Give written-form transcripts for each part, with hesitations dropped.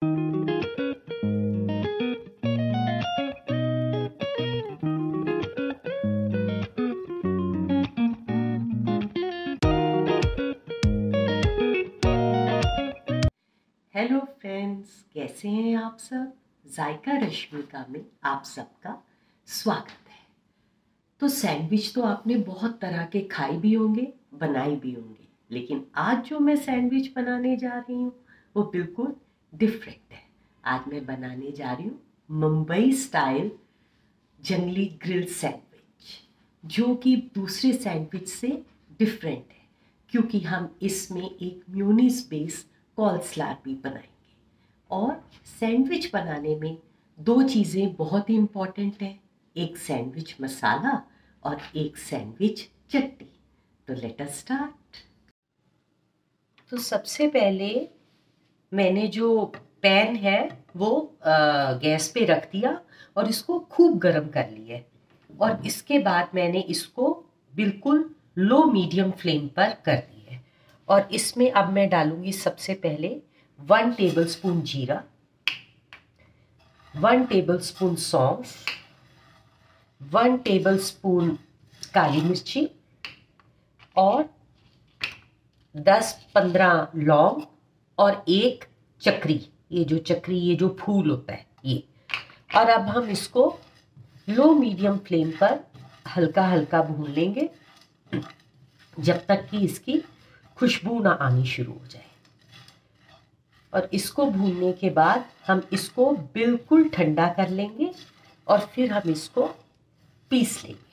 Hello friends, कैसे हैं आप सब। जायका रश्मिका में आप सबका स्वागत है। तो सैंडविच तो आपने बहुत तरह के खाए भी होंगे, बनाए भी होंगे, लेकिन आज जो मैं सैंडविच बनाने जा रही हूँ वो बिल्कुल डिफरेंट है। आज मैं बनाने जा रही हूँ मुंबई स्टाइल जंगली ग्रिल सैंडविच, जो कि दूसरे सैंडविच से डिफरेंट है, क्योंकि हम इसमें एक म्योनीज बेस कॉल्सलार भी बनाएंगे। और सैंडविच बनाने में दो चीज़ें बहुत ही इम्पॉर्टेंट हैं, एक सैंडविच मसाला और एक सैंडविच चटनी। तो लेट अस स्टार्ट। तो सबसे पहले मैंने जो पैन है वो गैस पे रख दिया और इसको खूब गर्म कर लिया। और इसके बाद मैंने इसको बिल्कुल लो मीडियम फ्लेम पर कर दिया। और इसमें अब मैं डालूंगी सबसे पहले 1 टेबलस्पून जीरा, 1 टेबलस्पून सौंफ, 1 टेबलस्पून काली मिर्ची और 10-15 लौंग और एक चक्री, ये जो फूल होता है ये। और अब हम इसको लो मीडियम फ्लेम पर हल्का हल्का भून लेंगे जब तक कि इसकी खुशबू ना आनी शुरू हो जाए। और इसको भूनने के बाद हम इसको बिल्कुल ठंडा कर लेंगे और फिर हम इसको पीस लेंगे।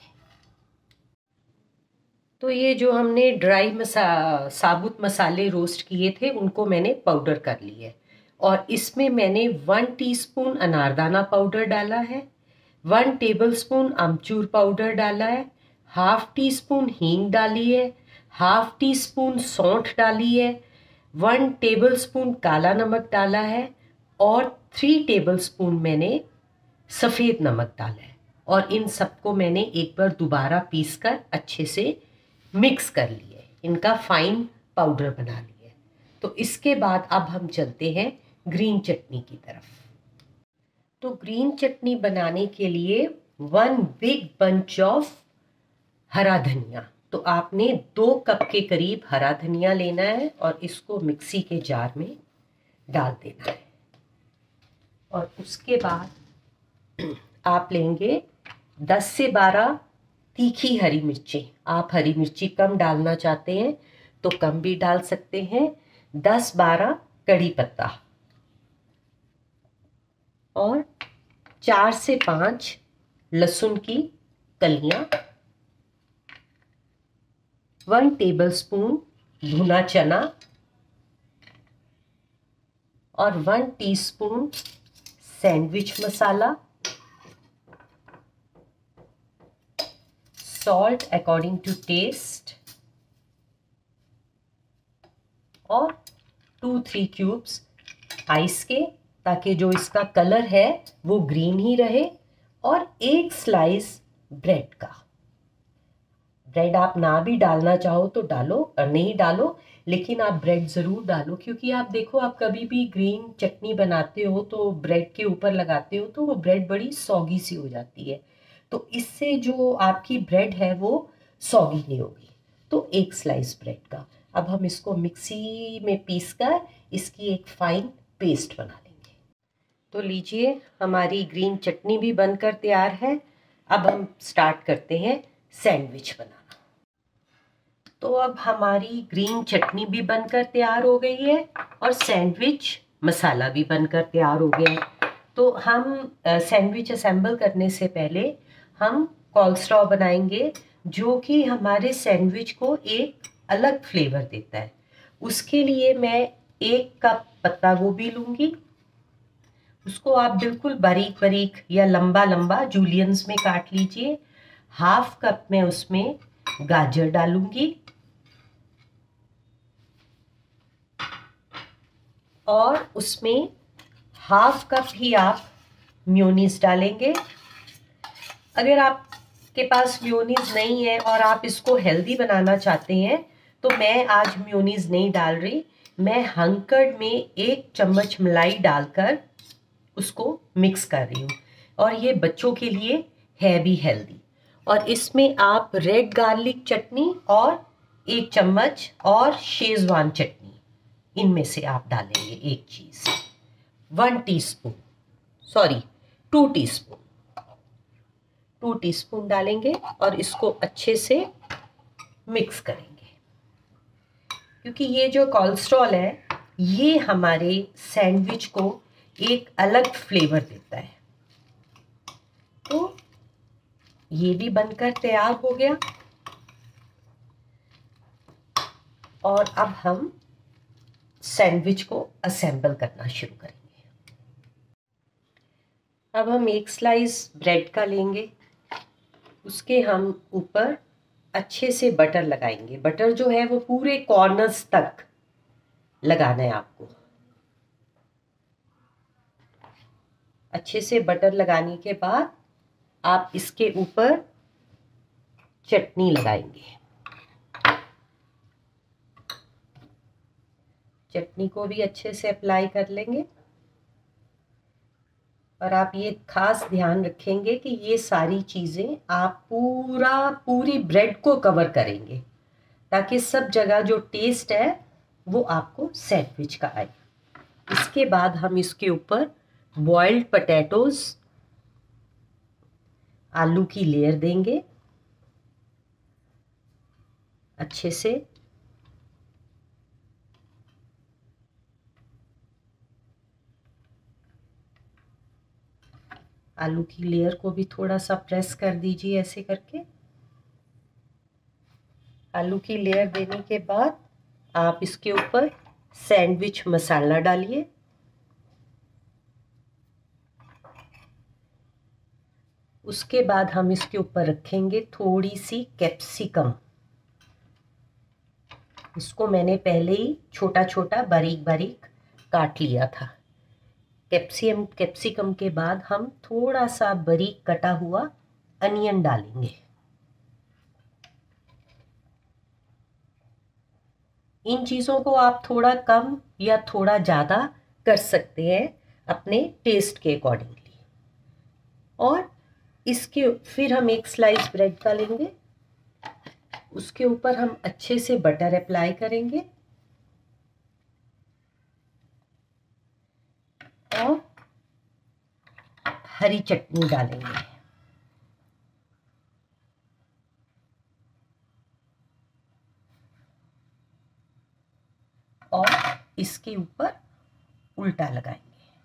तो ये जो हमने साबुत मसाले रोस्ट किए थे उनको मैंने पाउडर कर लिए। और इसमें मैंने 1 टीस्पून अनारदाना पाउडर डाला है, 1 टेबलस्पून अमचूर पाउडर डाला है, ½ टीस्पून हींग डाली है, ½ टीस्पून सौंठ डाली है, 1 टेबलस्पून काला नमक डाला है और 3 टेबलस्पून मैंने सफ़ेद नमक डाला है। और इन सबको मैंने एक बार दोबारा पीसकर अच्छे से मिक्स कर लिए, इनका फाइन पाउडर बना लिए। तो इसके बाद अब हम चलते हैं ग्रीन चटनी की तरफ। तो ग्रीन चटनी बनाने के लिए 1 बिग बंच ऑफ हरा धनिया, तो आपने 2 कप के करीब हरा धनिया लेना है और इसको मिक्सी के जार में डाल देना है। और उसके बाद आप लेंगे 10 से 12 तीखी हरी मिर्ची। आप हरी मिर्ची कम डालना चाहते हैं तो कम भी डाल सकते हैं। 10-12 कड़ी पत्ता और 4 से 5 लहसुन की कलियां, 1 टेबलस्पून भुना चना और 1 teaspoon sandwich masala, salt according to taste और 2-3 क्यूब्स आइस के, ताकि जो इसका कलर है वो ग्रीन ही रहे। और 1 स्लाइस ब्रेड का। ब्रेड आप ना भी डालना चाहो तो डालो और नहीं डालो, लेकिन आप ब्रेड ज़रूर डालो, क्योंकि आप देखो, आप कभी भी ग्रीन चटनी बनाते हो तो ब्रेड के ऊपर लगाते हो तो वो ब्रेड बड़ी सौगी सी हो जाती है। तो इससे जो आपकी ब्रेड है वो सौगी नहीं होगी। तो 1 स्लाइस ब्रेड का। अब हम इसको मिक्सी में पीसकर इसकी एक फाइन पेस्ट बना लेंगे। तो लीजिए, हमारी ग्रीन चटनी भी बनकर तैयार है। अब हम स्टार्ट करते हैं सैंडविच बनाना। तो अब हमारी ग्रीन चटनी भी बनकर तैयार हो गई है और सैंडविच मसाला भी बनकर तैयार हो गया है। तो हम सैंडविच असेंबल करने से पहले हम कोलेस्ट्रॉल बनाएंगे, जो कि हमारे सैंडविच को एक अलग फ्लेवर देता है। उसके लिए मैं 1 कप पत्ता गोभी लूँगी। उसको आप बिल्कुल बारीक बारीक या लंबा लंबा जूलियंस में काट लीजिए। ½ कप में उसमें गाजर डालूंगी और उसमें ½ कप ही आप मेयोनीज डालेंगे। अगर आपके पास मेयोनीज नहीं है और आप इसको हेल्दी बनाना चाहते हैं तो मैं आज मेयोनीज नहीं डाल रही, मैं हंकर्ड में 1 चम्मच मलाई डालकर उसको मिक्स कर रही हूँ, और ये बच्चों के लिए है भी हेल्दी। और इसमें आप रेड गार्लिक चटनी और 1 चम्मच और शेजवान चटनी, इनमें से आप डालेंगे एक चीज़, 1 टीस्पून, सॉरी 2 टीस्पून, 2 टीस्पून डालेंगे और इसको अच्छे से मिक्स करेंगे। क्योंकि ये जो कोलेस्ट्रॉल है ये हमारे सैंडविच को एक अलग फ्लेवर देता है। तो ये भी बनकर तैयार हो गया, और अब हम सैंडविच को असेंबल करना शुरू करेंगे। अब हम 1 स्लाइस ब्रेड का लेंगे, उसके हम ऊपर अच्छे से बटर लगाएंगे। बटर जो है वो पूरे कॉर्नर्स तक लगाना है आपको। अच्छे से बटर लगाने के बाद आप इसके ऊपर चटनी लगाएंगे। चटनी को भी अच्छे से अप्लाई कर लेंगे, और आप ये खास ध्यान रखेंगे कि ये सारी चीज़ें आप पूरी ब्रेड को कवर करेंगे, ताकि सब जगह जो टेस्ट है वो आपको सैंडविच का आए। इसके बाद हम इसके ऊपर बॉइल्ड पोटैटोज, आलू की लेयर देंगे अच्छे से। आलू की लेयर को भी थोड़ा सा प्रेस कर दीजिए ऐसे करके। आलू की लेयर देने के बाद आप इसके ऊपर सैंडविच मसाला डालिए। उसके बाद हम इसके ऊपर रखेंगे थोड़ी सी कैप्सिकम। इसको मैंने पहले ही छोटा छोटा बारीक बारीक काट लिया था। कैप्सिकम के बाद हम थोड़ा सा बारीक कटा हुआ अनियन डालेंगे। इन चीज़ों को आप थोड़ा कम या थोड़ा ज़्यादा कर सकते हैं अपने टेस्ट के अकॉर्डिंगली। और इसके फिर हम 1 स्लाइस ब्रेड का लेंगे, उसके ऊपर हम अच्छे से बटर अप्लाई करेंगे और हरी चटनी डालेंगे। और इसके ऊपर उल्टा लगाएंगे।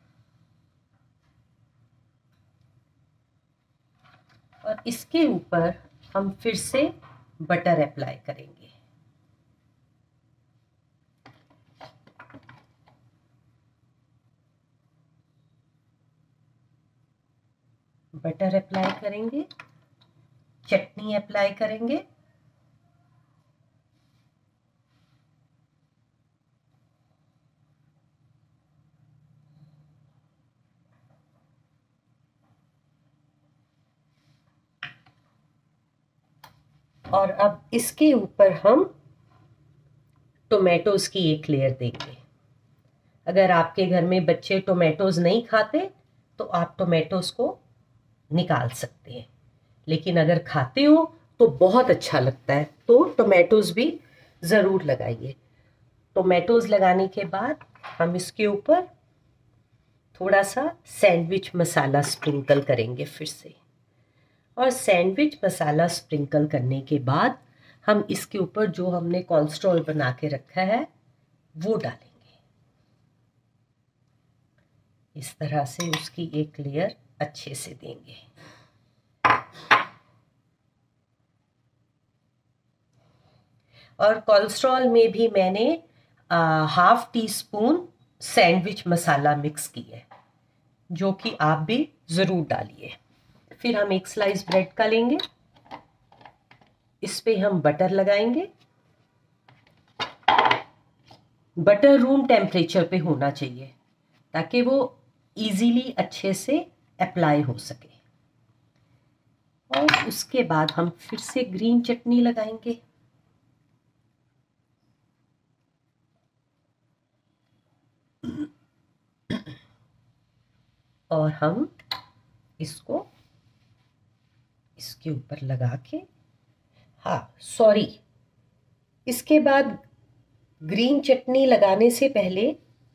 और इसके ऊपर हम फिर से बटर अप्लाई करेंगे। बटर अप्लाई करेंगे, चटनी अप्लाई करेंगे, और अब इसके ऊपर हम टोमेटोज की एक लेयर देंगे। अगर आपके घर में बच्चे टोमेटोज नहीं खाते तो आप टोमेटोज को निकाल सकते हैं, लेकिन अगर खाते हो तो बहुत अच्छा लगता है, तो टोमेटोज भी ज़रूर लगाइए। टोमेटोज लगाने के बाद हम इसके ऊपर थोड़ा सा सैंडविच मसाला स्प्रिंकल करेंगे फिर से। और सैंडविच मसाला स्प्रिंकल करने के बाद हम इसके ऊपर जो हमने कोलेस्ट्रॉल बना के रखा है वो डालेंगे। इस तरह से उसकी एक लेयर अच्छे से देंगे। और कोलेस्ट्रॉल में भी मैंने 1/2 टीस्पून सैंडविच मसाला मिक्स की है, जो कि आप भी ज़रूर डालिए। फिर हम 1 स्लाइस ब्रेड का लेंगे, इस पे हम बटर लगाएंगे। बटर रूम टेम्परेचर पे होना चाहिए ताकि वो इजीली अच्छे से अप्लाई हो सके। और उसके बाद हम फिर से ग्रीन चटनी लगाएंगे। और हम इसको इसके ऊपर लगा के, हाँ सॉरी, इसके बाद ग्रीन चटनी लगाने से पहले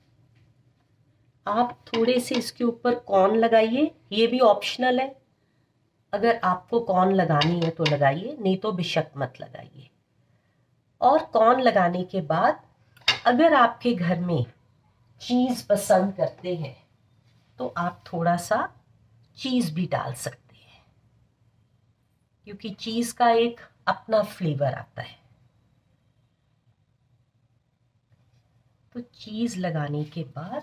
आप थोड़े से इसके ऊपर कॉर्न लगाइए। ये भी ऑप्शनल है, अगर आपको कॉर्न लगानी है तो लगाइए, नहीं तो बेशक मत लगाइए। और कॉर्न लगाने के बाद अगर आपके घर में चीज़ पसंद करते हैं तो आप थोड़ा सा चीज़ भी डाल सकते हैं, क्योंकि चीज़ का एक अपना फ्लेवर आता है। तो चीज़ लगाने के बाद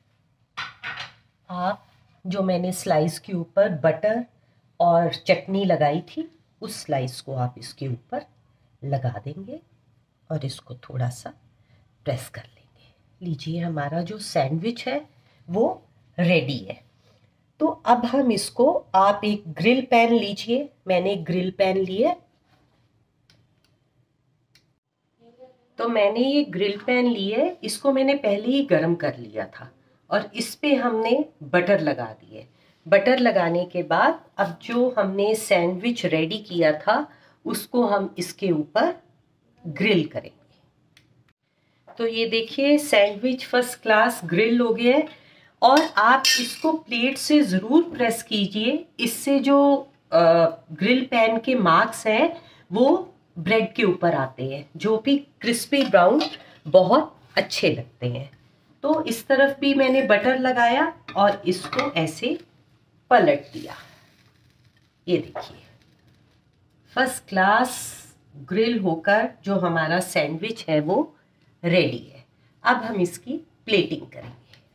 आप जो मैंने स्लाइस के ऊपर बटर और चटनी लगाई थी, उस स्लाइस को आप इसके ऊपर लगा देंगे और इसको थोड़ा सा प्रेस कर लेंगे। लीजिए, हमारा जो सैंडविच है वो रेडी है। तो अब हम इसको, आप एक ग्रिल पैन लीजिए, मैंने एक ग्रिल पैन लिया। तो मैंने ये ग्रिल पैन लिए, इसको मैंने पहले ही गरम कर लिया था और इस पे हमने बटर लगा दिए। बटर लगाने के बाद अब जो हमने सैंडविच रेडी किया था उसको हम इसके ऊपर ग्रिल करेंगे। तो ये देखिए, सैंडविच फर्स्ट क्लास ग्रिल हो गया है। और आप इसको प्लेट से ज़रूर प्रेस कीजिए, इससे जो ग्रिल पैन के मार्क्स हैं वो ब्रेड के ऊपर आते हैं, जो भी क्रिस्पी ब्राउन बहुत अच्छे लगते हैं। तो इस तरफ भी मैंने बटर लगाया और इसको ऐसे पलट दिया। ये देखिए, फर्स्ट क्लास ग्रिल होकर जो हमारा सैंडविच है वो रेडी है। अब हम इसकी प्लेटिंग करेंगे।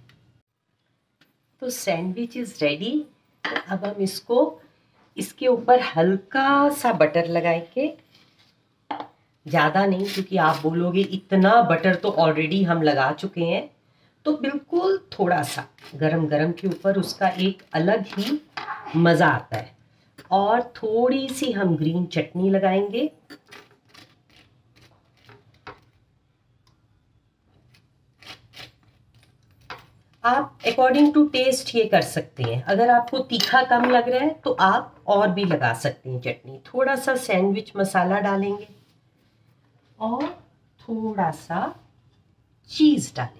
तो सैंडविच इज़ रेडी। तो अब हम इसको इसके ऊपर हल्का सा बटर लगाएंगे, ज़्यादा नहीं, क्योंकि आप बोलोगे इतना बटर तो ऑलरेडी हम लगा चुके हैं। तो बिल्कुल थोड़ा सा गरम गरम के ऊपर उसका एक अलग ही मज़ा आता है। और थोड़ी सी हम ग्रीन चटनी लगाएंगे। आप अकॉर्डिंग टू टेस्ट ये कर सकते हैं। अगर आपको तीखा कम लग रहा है तो आप और भी लगा सकते हैं चटनी। थोड़ा सा सैंडविच मसाला डालेंगे और थोड़ा सा चीज़ डालेंगे।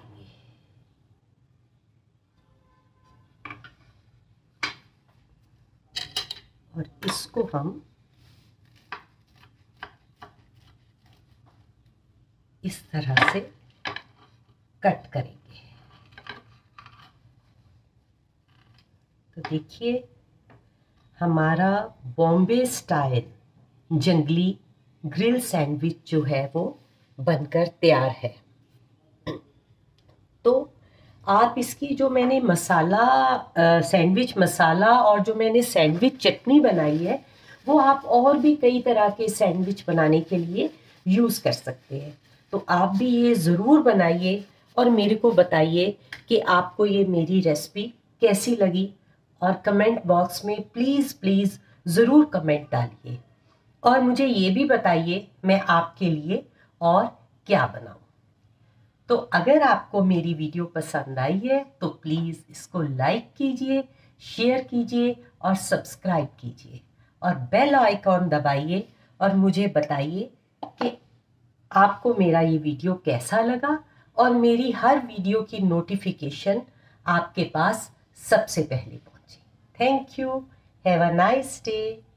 और इसको हम इस तरह से कट करेंगे। तो देखिए, हमारा बॉम्बे स्टाइल जंगली ग्रिल सैंडविच जो है वो बनकर तैयार है। तो आप इसकी जो मैंने मसाला सैंडविच मसाला और जो मैंने सैंडविच चटनी बनाई है वो आप और भी कई तरह के सैंडविच बनाने के लिए यूज़ कर सकते हैं। तो आप भी ये ज़रूर बनाइए और मेरे को बताइए कि आपको ये मेरी रेसिपी कैसी लगी। और कमेंट बॉक्स में प्लीज़ प्लीज़ ज़रूर कमेंट डालिए और मुझे ये भी बताइए मैं आपके लिए और क्या बनाऊं। तो अगर आपको मेरी वीडियो पसंद आई है तो प्लीज़ इसको लाइक कीजिए, शेयर कीजिए और सब्सक्राइब कीजिए और बेल आइकॉन दबाइए और मुझे बताइए कि आपको मेरा ये वीडियो कैसा लगा और मेरी हर वीडियो की नोटिफिकेशन आपके पास सबसे पहले पहुंचे। Thank you. Have a nice day.